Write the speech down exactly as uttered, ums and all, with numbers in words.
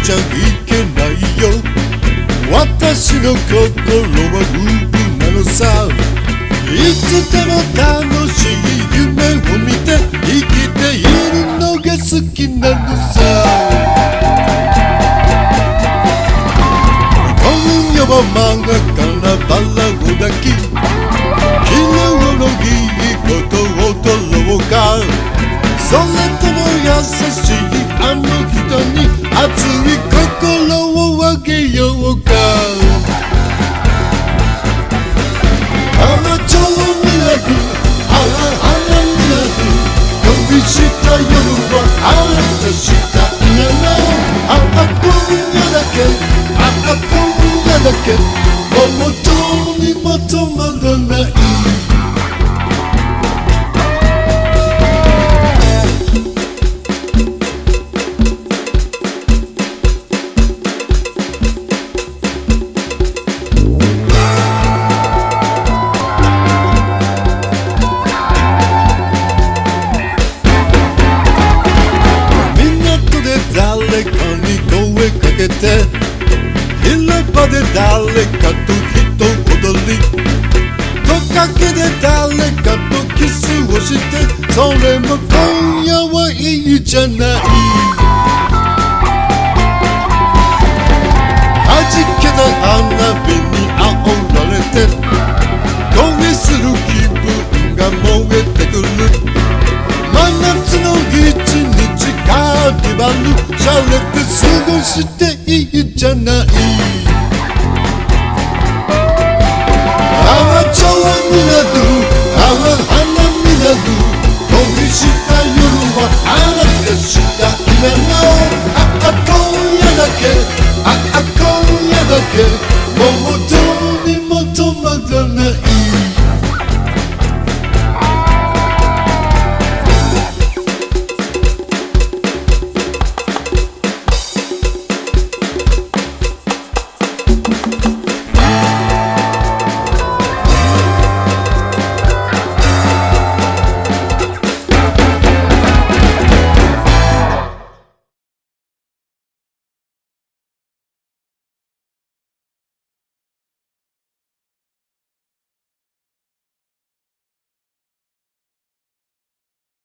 ちゃいけないよ。私の心はウブなのさ。いつでも楽しい夢を見て生きているのが好きなのさ。今夜は真っ赤なバラを抱き、昨日のいいことを取ろうか。それとも優しいあの人に熱い心をあげようか。あらちょうみなく、あらあらみなく、飛びした夜はあなたしかいない。ああ今夜だけ、ああ今夜だけ、もうどうにも止まらない。誰かに声かけて、広場で誰かと一踊り、木陰で誰かとキスをして、それも今夜はいいじゃない。弾けた花火に煽られて、恋する気分が燃えてくる。